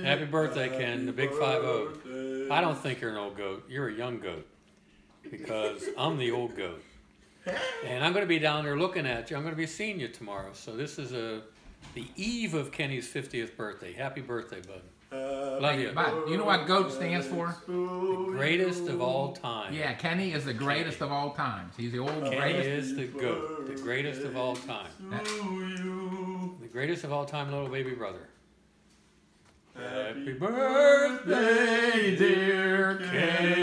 Happy birthday, Ken, the big 5-0. I don't think you're an old goat. You're a young goat because I'm the old goat. And I'm going to be down there looking at you. I'm going to be seeing you tomorrow. So this is the eve of Kenny's 50th birthday. Happy birthday, bud. Love you. But you know what GOAT stands for? The greatest of all time. Yeah, Kenny is the greatest of all times. He's the old Kenny greatest. is the GOAT, the greatest of all time. The greatest of all time, little baby brother. Happy birthday, dear Kenny.